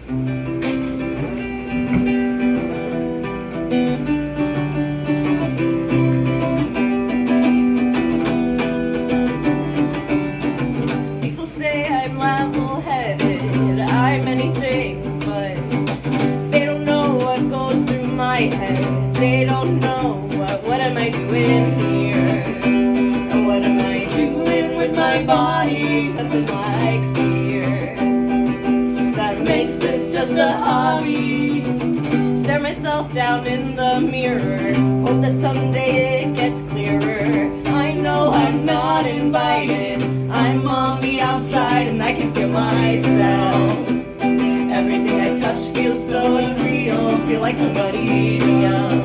People say I'm level-headed, I'm anything, but they don't know what goes through my head. They don't know what am I doing here? Or what am I doing with my body? Something like fear that makes this just a hobby. Stare myself down in the mirror, hope that someday it gets clearer. I know I'm not invited, I'm on the outside and I can feel myself. Everything I touch feels so unreal, feel like somebody else.